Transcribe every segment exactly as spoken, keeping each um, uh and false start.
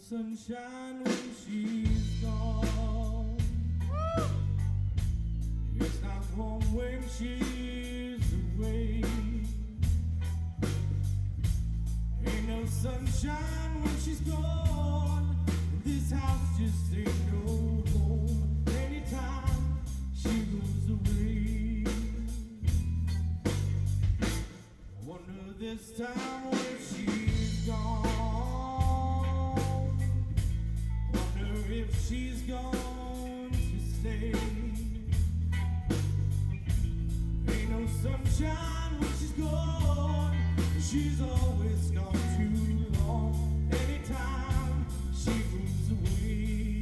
sunshine when she's gone. It's not home when she's away. Ain't no sunshine when she's gone. This house just ain't no home anytime she goes away. I wonder this time when she's gone, if she's going to stay. Ain't no sunshine when she's gone. She's always gone too long. Anytime she moves away.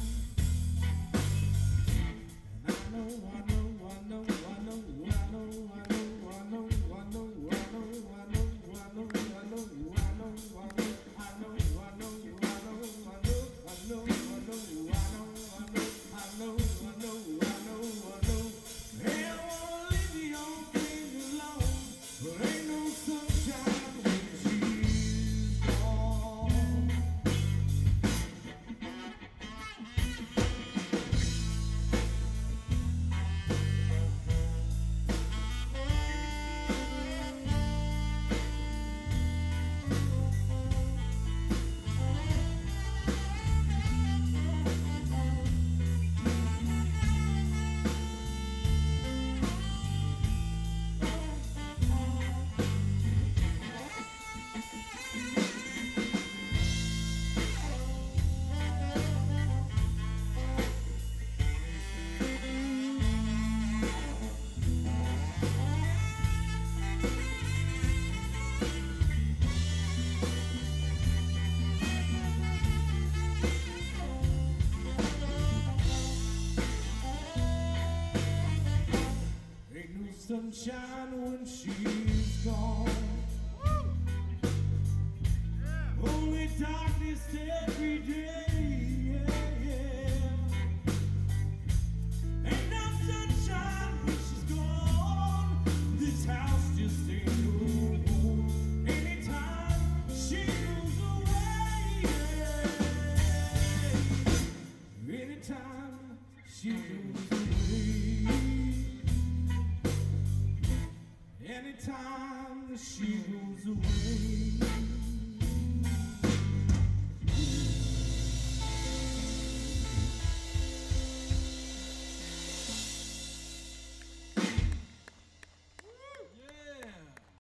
And I know, I know, I know, I know, I know, I know, I know, I know, I know, I know, I know, I know, I know, I know, I know, I know, I know, I know, I know, I know. Sunshine when she's gone. Yeah. Only darkness every day.